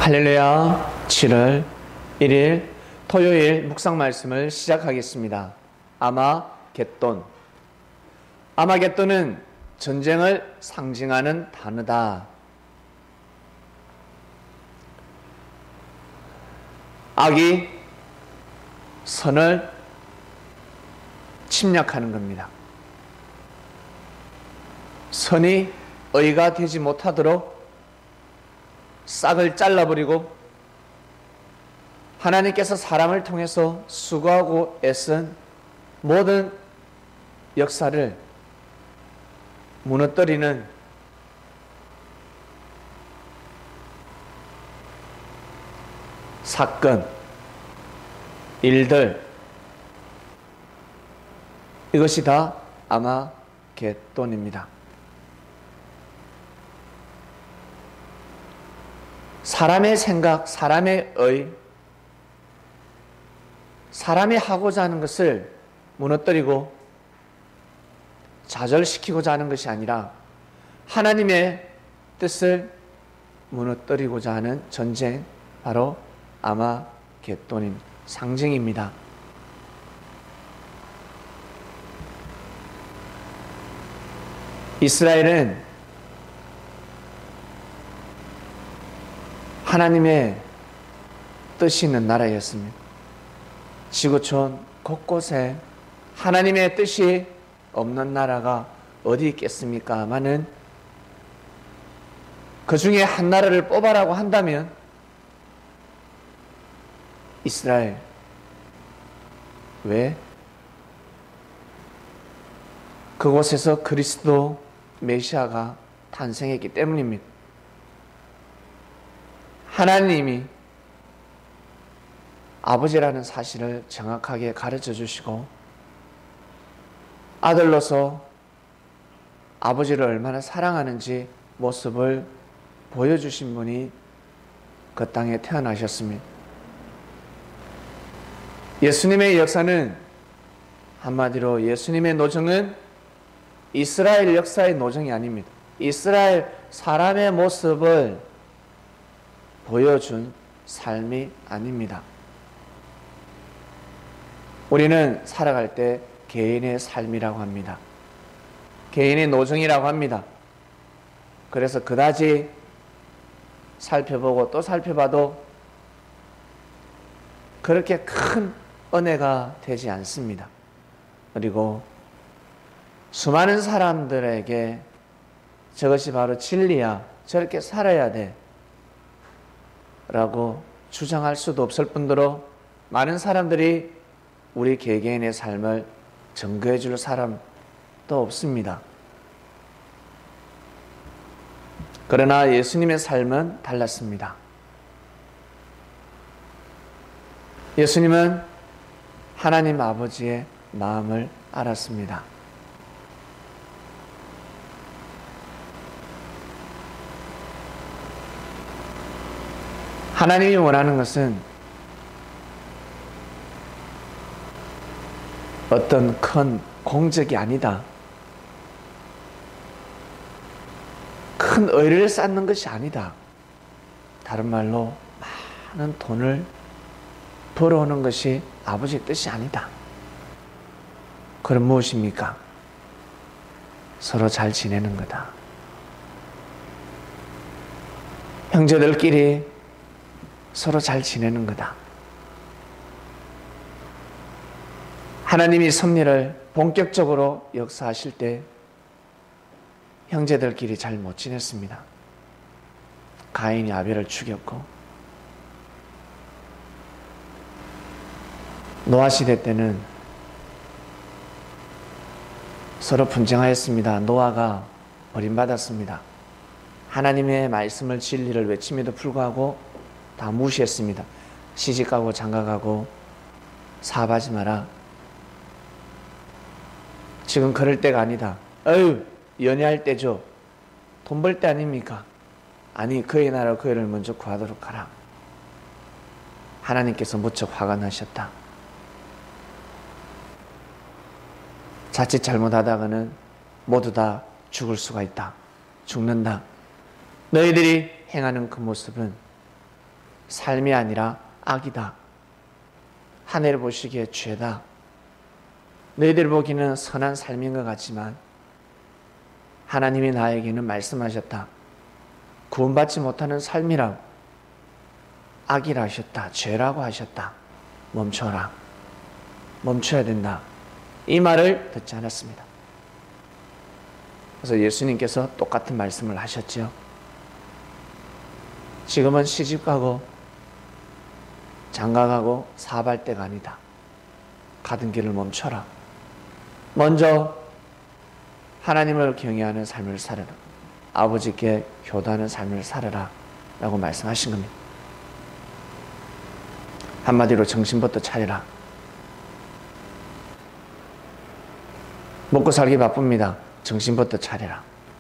할렐루야. 7월 1일 토요일 묵상 말씀을 시작하겠습니다. 아마겟돈. 아마겟돈은 전쟁을 상징하는 단어다. 악이 선을 침략하는 겁니다. 선이 의가 되지 못하도록 싹을 잘라버리고 하나님께서 사람을 통해서 수고하고 애쓴 모든 역사를 무너뜨리는 사건, 일들, 이것이 다 아마겟돈입니다. 사람의 생각, 사람의 의, 사람이 하고자 하는 것을 무너뜨리고 좌절시키고자 하는 것이 아니라 하나님의 뜻을 무너뜨리고자 하는 전쟁, 바로 아마겟돈인 상징입니다. 이스라엘은 하나님의 뜻이 있는 나라였습니다. 지구촌 곳곳에 하나님의 뜻이 없는 나라가 어디 있겠습니까마는 그 중에 한 나라를 뽑아라고 한다면 이스라엘. 왜? 그곳에서 그리스도 메시아가 탄생했기 때문입니다. 하나님이 아버지라는 사실을 정확하게 가르쳐 주시고 아들로서 아버지를 얼마나 사랑하는지 모습을 보여주신 분이 그 땅에 태어나셨습니다. 예수님의 역사는 한마디로 예수님의 노정은 이스라엘 역사의 노정이 아닙니다. 이스라엘 사람의 모습을 보여준 삶이 아닙니다. 우리는 살아갈 때 개인의 삶이라고 합니다. 개인의 노정이라고 합니다. 그래서 그다지 살펴보고 또 살펴봐도 그렇게 큰 은혜가 되지 않습니다. 그리고 수많은 사람들에게 저것이 바로 진리야, 저렇게 살아야 돼 라고 주장할 수도 없을 뿐더러 많은 사람들이 우리 개개인의 삶을 증거해 줄 사람도 없습니다. 그러나 예수님의 삶은 달랐습니다. 예수님은 하나님 아버지의 마음을 알았습니다. 하나님이 원하는 것은 어떤 큰 공적이 아니다. 큰 의를 쌓는 것이 아니다. 다른 말로 많은 돈을 벌어오는 것이 아버지의 뜻이 아니다. 그럼 무엇입니까? 서로 잘 지내는 거다. 형제들끼리 서로 잘 지내는 거다. 하나님이 섭리를 본격적으로 역사하실 때 형제들끼리 잘 못 지냈습니다. 가인이 아벨을 죽였고 노아 시대 때는 서로 분쟁하였습니다. 노아가 버림받았습니다. 하나님의 말씀을 진리를 외침에도 불구하고 다 무시했습니다. 시집가고 장가가고 사업하지 마라. 지금 그럴 때가 아니다. 연애할 때죠. 돈 벌 때 아닙니까? 아니, 그의 나라 그 일을 먼저 구하도록 하라. 하나님께서 무척 화가 나셨다. 자칫 잘못하다가는 모두 다 죽을 수가 있다. 죽는다. 너희들이 행하는 그 모습은 삶이 아니라 악이다. 하늘 보시기에 죄다. 너희들 보기에는 선한 삶인 것 같지만 하나님이 나에게는 말씀하셨다. 구원받지 못하는 삶이라고, 악이라 하셨다. 죄라고 하셨다. 멈춰라. 멈춰야 된다. 이 말을 듣지 않았습니다. 그래서 예수님께서 똑같은 말씀을 하셨죠. 지금은 시집가고 장가가고 사업할 때가 아니다. 가던 길을 멈춰라. 먼저 하나님을 경외하는 삶을 살아라. 아버지께 효도하는 삶을 살아라 라고 말씀하신 겁니다. 한마디로 정신부터 차려라. 먹고 살기 바쁩니다. 정신부터 차려라.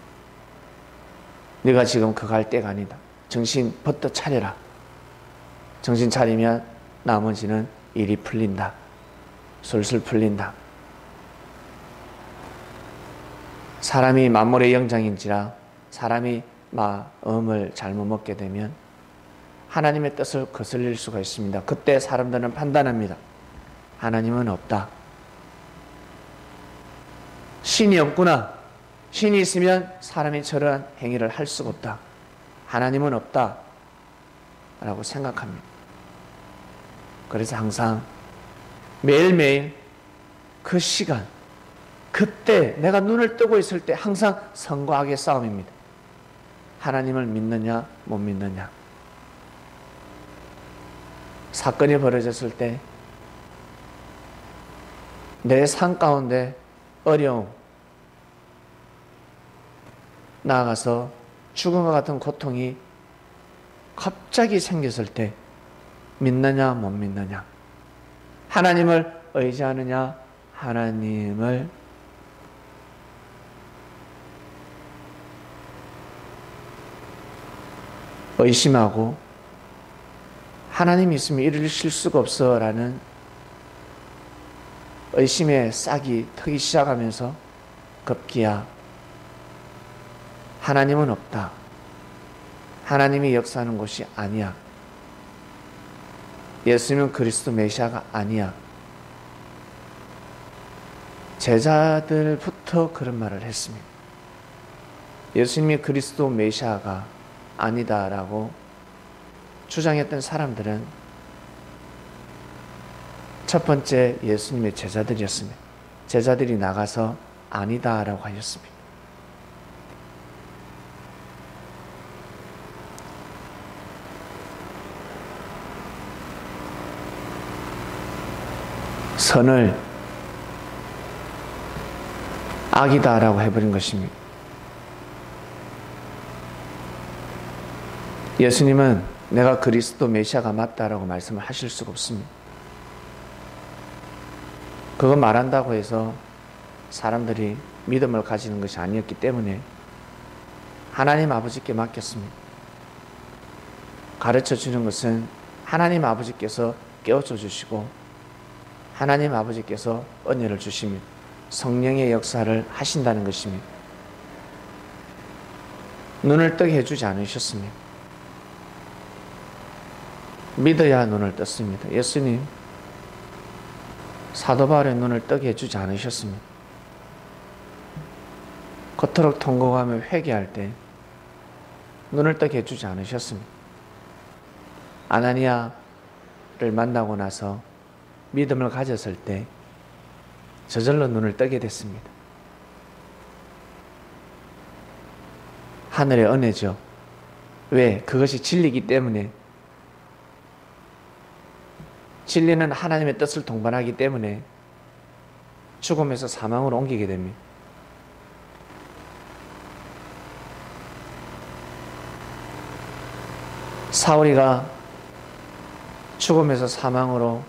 네가 지금 그거 할 때가 아니다. 정신부터 차려라. 정신 차리면 나머지는 일이 풀린다. 술술 풀린다. 사람이 만물의 영장인지라 사람이 마음을 잘못 먹게 되면 하나님의 뜻을 거슬릴 수가 있습니다. 그때 사람들은 판단합니다. 하나님은 없다. 신이 없구나. 신이 있으면 사람이 저러한 행위를 할 수가 없다. 하나님은 없다. 라고 생각합니다. 그래서 항상 매일매일 그 시간, 그때 내가 눈을 뜨고 있을 때 항상 선과 악의 싸움입니다. 하나님을 믿느냐 못 믿느냐. 사건이 벌어졌을 때 내 삶 가운데 어려움, 나아가서 죽음과 같은 고통이 갑자기 생겼을 때 믿느냐 못 믿느냐. 하나님을 의지하느냐 하나님을 의심하고 하나님이 있으면 이루실 수가 없어 라는 의심의 싹이 트기 시작하면서 급기야 하나님은 없다. 하나님이 역사하는 곳이 아니야. 예수님은 그리스도 메시아가 아니야. 제자들부터 그런 말을 했습니다. 예수님이 그리스도 메시아가 아니다라고 주장했던 사람들은 첫 번째 예수님의 제자들이었습니다. 제자들이 나가서 아니다라고 하였습니다. 선을 악이다라고 해버린 것입니다. 예수님은 내가 그리스도 메시아가 맞다라고 말씀을 하실 수가 없습니다. 그거 말한다고 해서 사람들이 믿음을 가지는 것이 아니었기 때문에 하나님 아버지께 맡겼습니다. 가르쳐 주는 것은 하나님 아버지께서 깨우쳐 주시고 하나님 아버지께서 은혜를 주십니다. 성령의 역사를 하신다는 것입니다. 눈을 뜨게 해주지 않으셨습니다. 믿어야 눈을 떴습니다. 예수님 사도 바울의 눈을 뜨게 해주지 않으셨습니다. 그토록 통곡하며 회개할 때 눈을 뜨게 해주지 않으셨습니다. 아나니아를 만나고 나서 믿음을 가졌을 때 저절로 눈을 뜨게 됐습니다. 하늘의 은혜죠. 왜? 그것이 진리이기 때문에. 진리는 하나님의 뜻을 동반하기 때문에 죽음에서 사망으로 옮기게 됩니다. 사울이가 죽음에서 사망으로,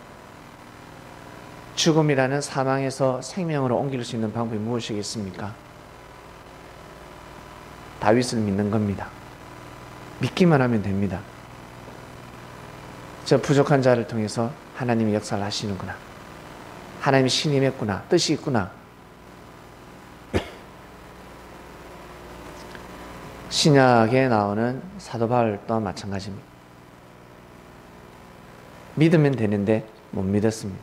죽음이라는 사망에서 생명으로 옮길 수 있는 방법이 무엇이겠습니까? 다윗을 믿는 겁니다. 믿기만 하면 됩니다. 저 부족한 자를 통해서 하나님이 역사를 하시는구나. 하나님이 신임했구나. 뜻이 있구나. 신약에 나오는 사도 바울 또한 마찬가지입니다. 믿으면 되는데 못 믿었습니다.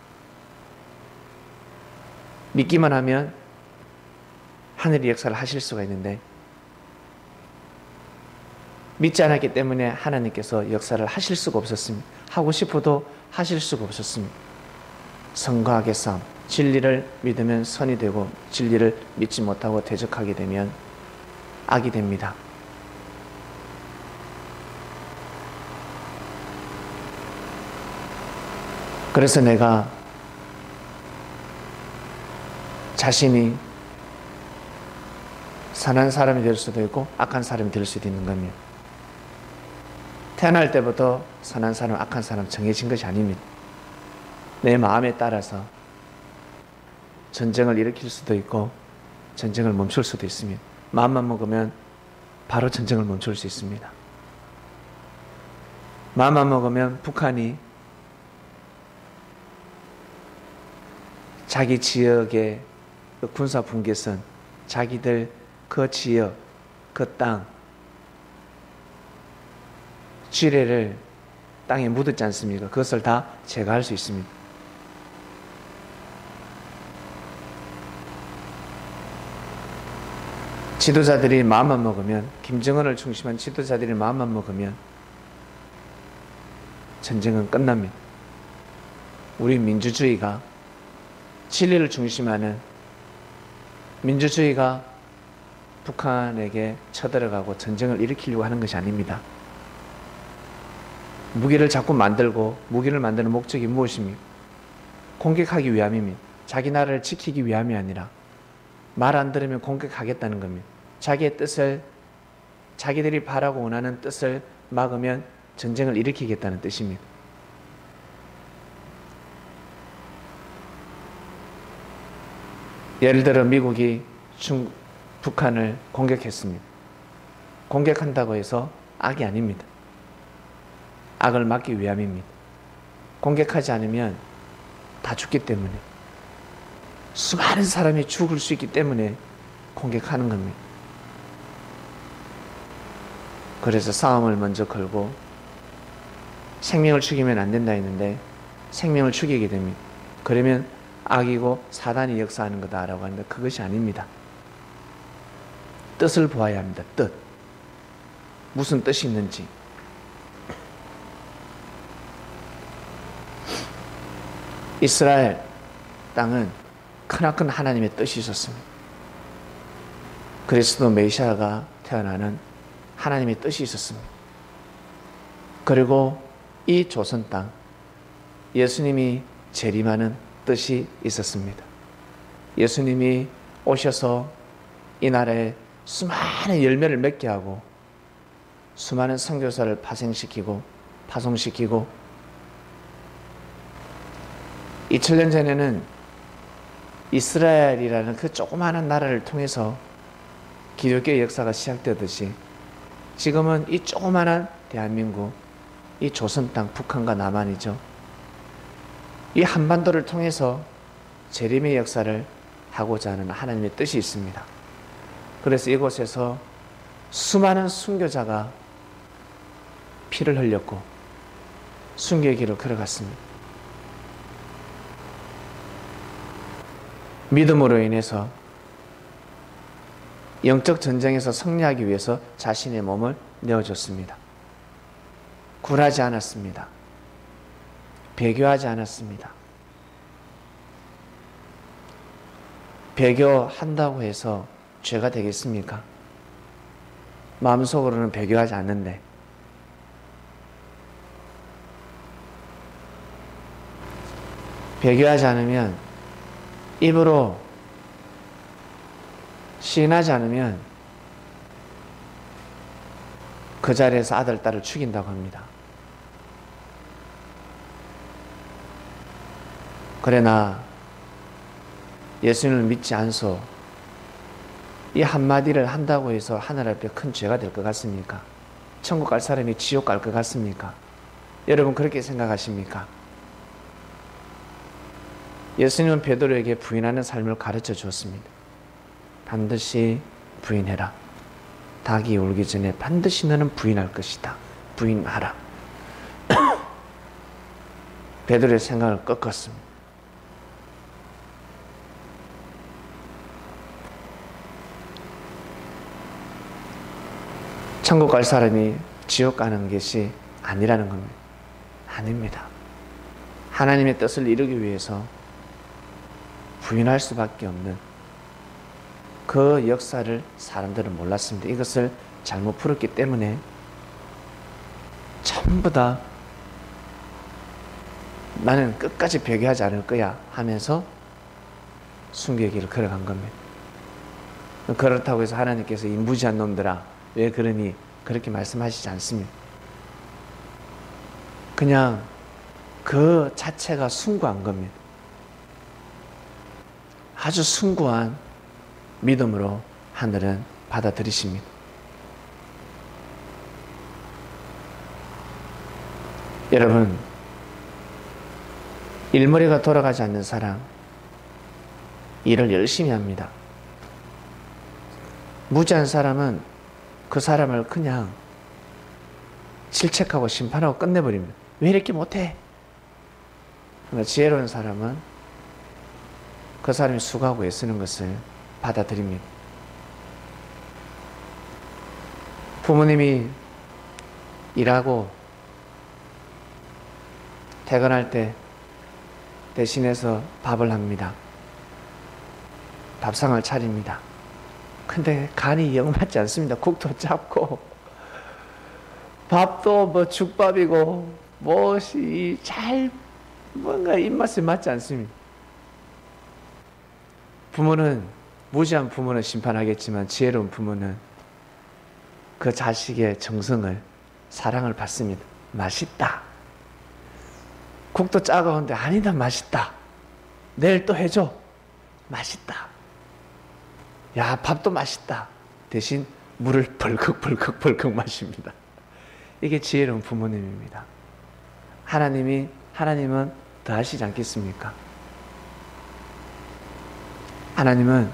믿기만 하면 하늘의 역사를 하실 수가 있는데 믿지 않았기 때문에 하나님께서 역사를 하실 수가 없었습니다. 하고 싶어도 하실 수가 없었습니다. 선과 악의 싸움, 진리를 믿으면 선이 되고 진리를 믿지 못하고 대적하게 되면 악이 됩니다. 그래서 내가 자신이 선한 사람이 될 수도 있고 악한 사람이 될 수도 있는 겁니다. 태어날 때부터 선한 사람, 악한 사람 정해진 것이 아닙니다. 내 마음에 따라서 전쟁을 일으킬 수도 있고 전쟁을 멈출 수도 있습니다. 마음만 먹으면 바로 전쟁을 멈출 수 있습니다. 마음만 먹으면 북한이 자기 지역의 그 군사 분계선, 자기들 그 지역, 그 땅, 지뢰를 땅에 묻었지 않습니까? 그것을 다 제거할 수 있습니다. 지도자들이 마음만 먹으면, 김정은을 중심한 지도자들이 마음만 먹으면 전쟁은 끝납니다. 우리 민주주의가, 진리를 중심하는 민주주의가 북한에게 쳐들어가고 전쟁을 일으키려고 하는 것이 아닙니다. 무기를 자꾸 만들고, 무기를 만드는 목적이 무엇입니까? 공격하기 위함입니다. 자기 나라를 지키기 위함이 아니라 말 안 들으면 공격하겠다는 겁니다. 자기의 뜻을, 자기들이 바라고 원하는 뜻을 막으면 전쟁을 일으키겠다는 뜻입니다. 예를 들어 미국이 북한을 공격했습니다. 공격한다고 해서 악이 아닙니다. 악을 막기 위함입니다. 공격하지 않으면 다 죽기 때문에, 수많은 사람이 죽을 수 있기 때문에 공격하는 겁니다. 그래서 싸움을 먼저 걸고 생명을 죽이면 안 된다 했는데 생명을 죽이게 됩니다. 그러면 악이고 사단이 역사하는 거다라고 하는데 그것이 아닙니다. 뜻을 보아야 합니다. 뜻. 무슨 뜻이 있는지. 이스라엘 땅은 크나큰 하나님의 뜻이 있었습니다. 그리스도 메시아가 태어나는 하나님의 뜻이 있었습니다. 그리고 이 조선 땅, 예수님이 재림하는 뜻이 있었습니다. 예수님이 오셔서 이 나라에 수많은 열매를 맺게 하고 수많은 선교사를 파생시키고 파송시키고 2000년 전에는 이스라엘이라는 그 조그마한 나라를 통해서 기독교의 역사가 시작되듯이 지금은 이 조그마한 대한민국, 이 조선 땅, 북한과 남한이죠. 이 한반도를 통해서 재림의 역사를 하고자 하는 하나님의 뜻이 있습니다. 그래서 이곳에서 수많은 순교자가 피를 흘렸고 순교의 길을 걸어갔습니다. 믿음으로 인해서 영적 전쟁에서 승리하기 위해서 자신의 몸을 내어줬습니다. 굴하지 않았습니다. 배교하지 않았습니다. 배교한다고 해서 죄가 되겠습니까? 마음속으로는 배교하지 않는데 배교하지 않으면 입으로 시인하지 않으면 그 자리에서 아들, 딸을 죽인다고 합니다. 그러나 예수님을 믿지 않소. 이 한마디를 한다고 해서 하늘 앞에 큰 죄가 될 것 같습니까? 천국 갈 사람이 지옥 갈 것 같습니까? 여러분 그렇게 생각하십니까? 예수님은 베드로에게 부인하는 삶을 가르쳐 주었습니다. 반드시 부인해라. 닭이 울기 전에 반드시 너는 부인할 것이다. 부인하라. 베드로의 생각을 꺾었습니다. 천국 갈 사람이 지옥 가는 것이 아니라는 겁니다. 아닙니다. 하나님의 뜻을 이루기 위해서 부인할 수밖에 없는 그 역사를 사람들은 몰랐습니다. 이것을 잘못 풀었기 때문에 전부 다 나는 끝까지 배교하지 않을 거야 하면서 순교의 길을 걸어간 겁니다. 그렇다고 해서 하나님께서 이 무지한 놈들아 왜 그러니 그렇게 말씀하시지 않습니다. 그냥 그 자체가 숭고한 겁니다. 아주 숭고한 믿음으로 하늘은 받아들이십니다. 여러분, 일머리가 돌아가지 않는 사람, 일을 열심히 합니다. 무지한 사람은 그 사람을 그냥 질책하고 심판하고 끝내버립니다. 왜 이렇게 못해? 그러나 지혜로운 사람은 그 사람이 수고하고 애쓰는 것을 받아들입니다. 부모님이 일하고 퇴근할 때 대신해서 밥을 합니다. 밥상을 차립니다. 근데 간이 영 맞지 않습니다. 국도 작고 밥도 뭐 죽밥이고 무엇이 잘 뭔가 입맛에 맞지 않습니다. 부모는 무지한 부모는 심판하겠지만 지혜로운 부모는 그 자식의 정성을 사랑을 받습니다. 맛있다. 국도 짜가운데 아니다 맛있다. 내일 또 해줘. 맛있다. 야 밥도 맛있다. 대신 물을 벌컥 마십니다. 이게 지혜로운 부모님입니다. 하나님은 더 하시지 않겠습니까? 하나님은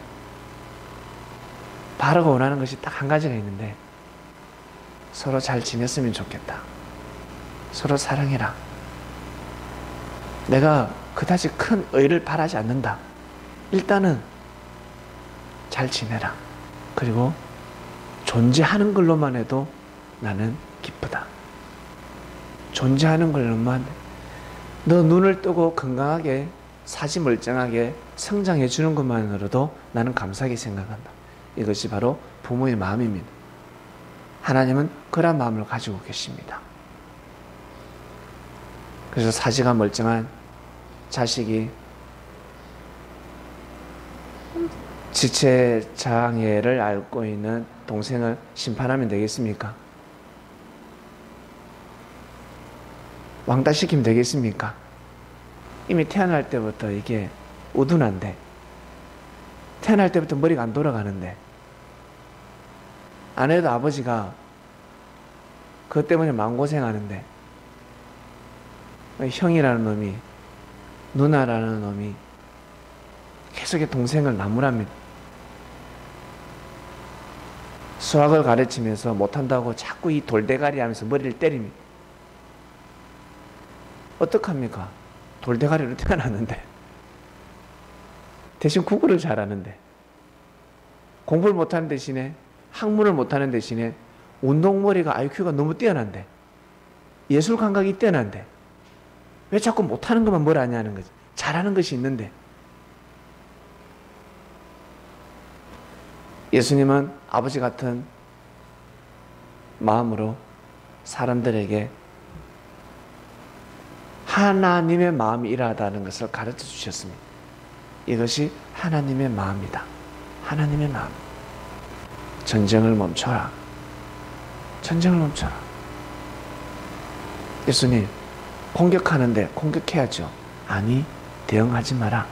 바라고 원하는 것이 딱 한 가지가 있는데 서로 잘 지냈으면 좋겠다. 서로 사랑해라. 내가 그다지 큰 의를 바라지 않는다. 일단은 잘 지내라. 그리고 존재하는 걸로만 해도 나는 기쁘다. 존재하는 걸로만 너 눈을 뜨고 건강하게 사지 멀쩡하게 성장해 주는 것만으로도 나는 감사하게 생각한다. 이것이 바로 부모의 마음입니다. 하나님은 그런 마음을 가지고 계십니다. 그래서 사지가 멀쩡한 자식이 지체장애를 앓고 있는 동생을 심판하면 되겠습니까? 왕따시키면 되겠습니까? 이미 태어날 때부터 이게 우둔한데, 태어날 때부터 머리가 안 돌아가는데, 아내도 아버지가 그것 때문에 마음고생하는데, 형이라는 놈이, 누나라는 놈이 계속 동생을 나무랍니다. 수학을 가르치면서 못한다고 자꾸 이 돌대가리 하면서 머리를 때립니다. 어떡합니까? 돌대가리로 태어났는데 대신 국어를 잘하는데 공부를 못하는 대신에 학문을 못하는 대신에 운동머리가 IQ가 너무 뛰어난데 예술 감각이 뛰어난데 왜 자꾸 못하는 것만 뭘 하냐는 거지. 잘하는 것이 있는데 예수님은 아버지 같은 마음으로 사람들에게 하나님의 마음이 일하다는 것을 가르쳐 주셨습니다. 이것이 하나님의 마음이다. 하나님의 마음. 전쟁을 멈춰라. 전쟁을 멈춰라. 예수님, 공격하는데 공격해야죠. 아니, 대응하지 마라.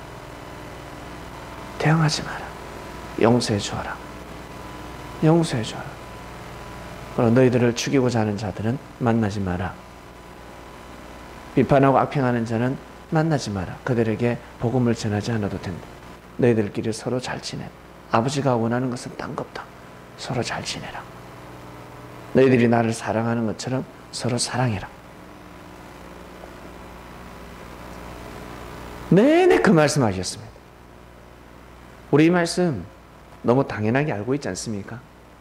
대응하지 마라. 용서해 주어라. 용서해 주어라. 그리고 너희들을 죽이고자 하는 자들은 만나지 마라. 비판하고 악평하는 자는 만나지 마라. 그들에게 복음을 전하지 않아도 된다. 너희들끼리 서로 잘 지내. 아버지가 원하는 것은 딴 거 없다. 서로 잘 지내라. 너희들이 나를 사랑하는 것처럼 서로 사랑해라. 내내 그 말씀하셨습니다. 우리 이 말씀 너무 당연하게 알고 있지 않습니까?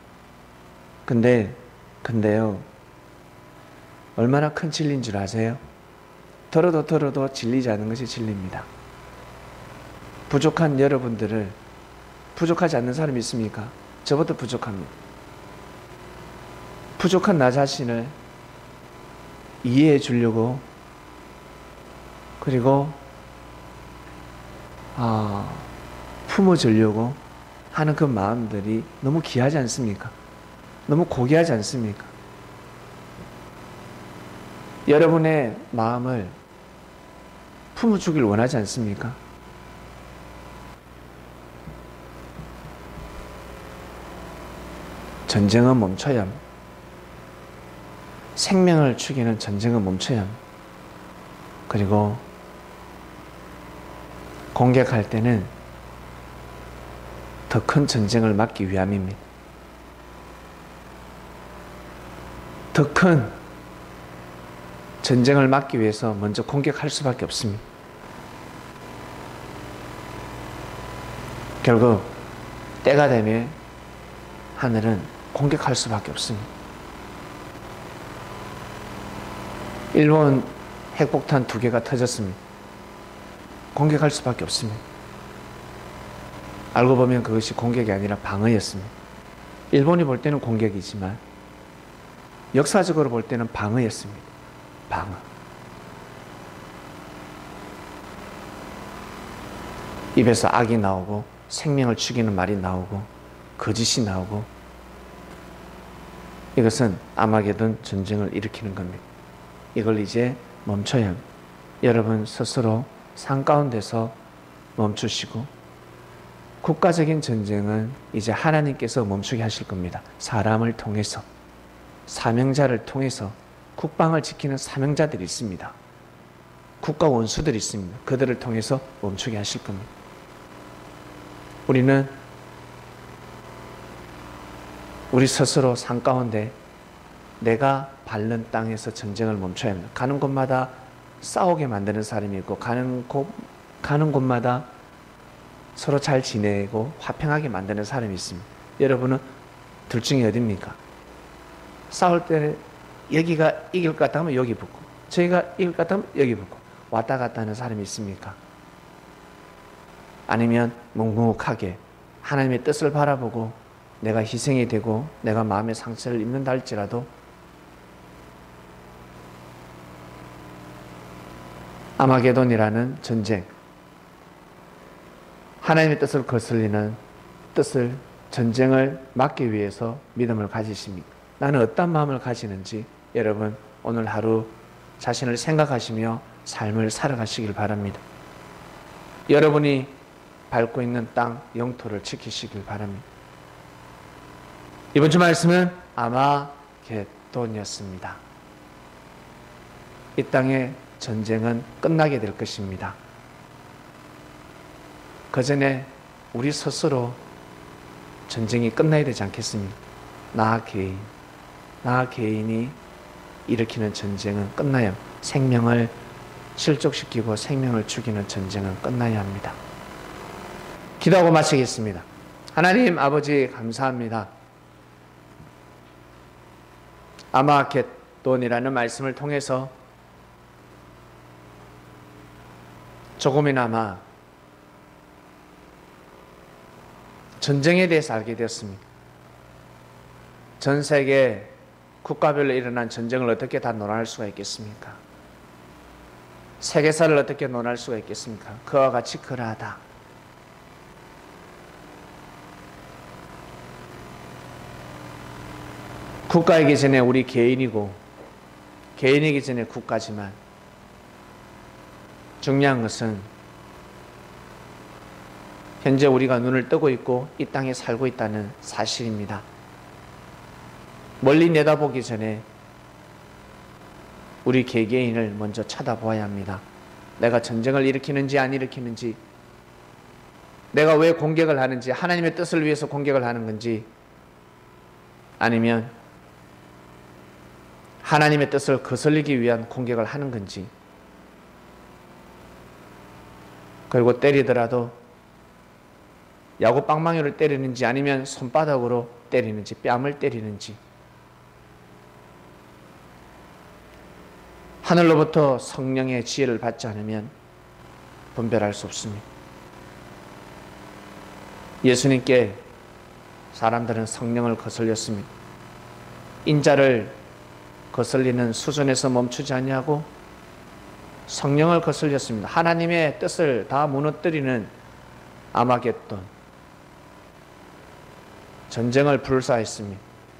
근데요, 얼마나 큰 진리인 줄 아세요? 들어도 진리지 않은 것이 진리입니다. 부족한 여러분들을 부족하지 않는 사람이 있습니까? 저부터 부족합니다. 부족한 나 자신을 이해해 주려고, 그리고 품어주려고 하는 그 마음들이 너무 귀하지 않습니까? 너무 고귀하지 않습니까? 여러분의 마음을 품어주길 원하지 않습니까? 전쟁은 멈춰야 합니다. 생명을 죽이는 전쟁은 멈춰야 합니다. 그리고 공격할 때는 더 큰 전쟁을 막기 위함입니다. 더 큰 전쟁을 막기 위해서 먼저 공격할 수밖에 없습니다. 결국 때가 되면 하늘은 공격할 수밖에 없습니다. 일본 핵폭탄 2개가 터졌습니다. 공격할 수밖에 없습니다. 알고 보면 그것이 공격이 아니라 방어였습니다. 일본이 볼 때는 공격이지만 역사적으로 볼 때는 방어였습니다. 방어. 입에서 악이 나오고 생명을 죽이는 말이 나오고 거짓이 나오고, 이것은 아마게돈 전쟁을 일으키는 겁니다. 이걸 이제 멈춰야 합니다. 여러분 스스로 산 가운데서 멈추시고, 국가적인 전쟁은 이제 하나님께서 멈추게 하실 겁니다. 사람을 통해서, 사명자를 통해서 국방을 지키는 사명자들이 있습니다. 국가 원수들이 있습니다. 그들을 통해서 멈추게 하실 겁니다. 우리는 우리 스스로 산 가운데 내가 밟는 땅에서 전쟁을 멈춰야 합니다. 가는 곳마다 싸우게 만드는 사람이 있고, 가는 곳마다 서로 잘 지내고 화평하게 만드는 사람이 있습니다. 여러분은 둘 중에 어디입니까? 싸울 때 여기가 이길 것 같으면 여기 붙고, 저희가 이길 것 같으면 여기 붙고 왔다 갔다 하는 사람이 있습니까? 아니면 묵묵하게 하나님의 뜻을 바라보고 내가 희생이 되고 내가 마음의 상처를 입는다 할지라도 아마게돈이라는 전쟁, 하나님의 뜻을 거슬리는 전쟁을 막기 위해서 믿음을 가지십니까? 나는 어떤 마음을 가지는지 여러분 오늘 하루 자신을 생각하시며 삶을 살아가시길 바랍니다. 여러분이 밟고 있는 땅, 영토를 지키시길 바랍니다. 이번 주 말씀은 아마겟돈이었습니다. 이 땅의 전쟁은 끝나게 될 것입니다. 그 전에 우리 스스로 전쟁이 끝나야 되지 않겠습니까? 나 개인이 일으키는 전쟁은 끝나야 합니다. 생명을 실족시키고 생명을 죽이는 전쟁은 끝나야 합니다. 기도하고 마치겠습니다. 하나님 아버지 감사합니다. 아마겟돈이라는 말씀을 통해서 조금이나마 전쟁에 대해서 알게 되었습니다. 전 세계 국가별로 일어난 전쟁을 어떻게 다 논할 수가 있겠습니까? 세계사를 어떻게 논할 수가 있겠습니까? 그와 같이 그러하다. 국가이기 전에 우리 개인이고, 개인이기 전에 국가지만, 중요한 것은 현재 우리가 눈을 뜨고 있고 이 땅에 살고 있다는 사실입니다. 멀리 내다보기 전에 우리 개개인을 먼저 쳐다보아야 합니다. 내가 전쟁을 일으키는지 안 일으키는지, 내가 왜 공격을 하는지, 하나님의 뜻을 위해서 공격을 하는 건지, 아니면 하나님의 뜻을 거슬리기 위한 공격을 하는 건지, 그리고 때리더라도 야구 빵망이를 때리는지 아니면 손바닥으로 때리는지 뺨을 때리는지 하늘로부터 성령의 지혜를 받지 않으면 분별할 수 없습니다. 예수님께 사람들은 성령을 거슬렸습니다. 인자를 거슬리는 수준에서 멈추지 아니하고 성령을 거슬렸습니다. 하나님의 뜻을 다 무너뜨리는 아마겟돈 전쟁을 불사했습니다.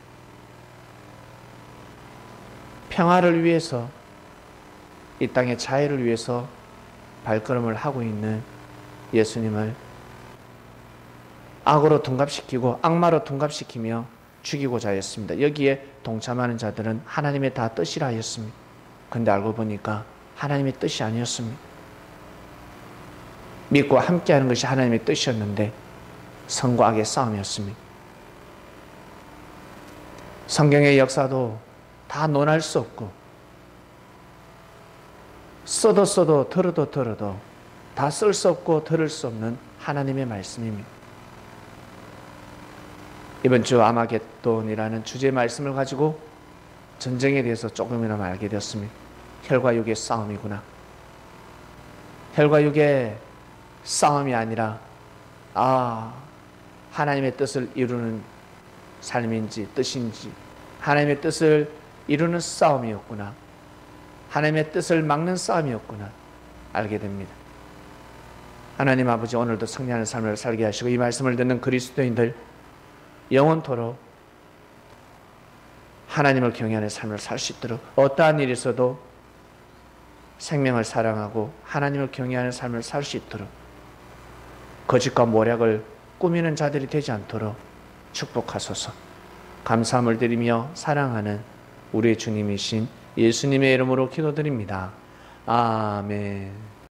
평화를 위해서 이 땅의 자유를 위해서 발걸음을 하고 있는 예수님을 악으로 둔갑시키고 악마로 둔갑시키며 죽이고자 하였습니다. 여기에 동참하는 자들은 하나님의 다 뜻이라 하였습니다. 그런데 알고 보니까 하나님의 뜻이 아니었습니다. 믿고 함께하는 것이 하나님의 뜻이었는데 선과 악의 싸움이었습니다. 성경의 역사도 다 논할 수 없고 써도 들어도 다 쓸 수 없고 들을 수 없는 하나님의 말씀입니다. 이번 주 아마겟돈이라는 주제의 말씀을 가지고 전쟁에 대해서 조금이나마 알게 되었습니다. 혈과 육의 싸움이구나. 혈과 육의 싸움이 아니라 하나님의 뜻을 이루는 삶인지 뜻인지 하나님의 뜻을 이루는 싸움이었구나. 하나님의 뜻을 막는 싸움이었구나 알게 됩니다. 하나님 아버지 오늘도 승리하는 삶을 살게 하시고 이 말씀을 듣는 그리스도인들 영원토록 하나님을 경외하는 삶을 살 수 있도록 어떠한 일이 있어도 생명을 사랑하고 하나님을 경외하는 삶을 살 수 있도록 거짓과 모략을 꾸미는 자들이 되지 않도록 축복하소서. 감사함을 드리며 사랑하는 우리의 주님이신 예수님의 이름으로 기도드립니다. 아멘.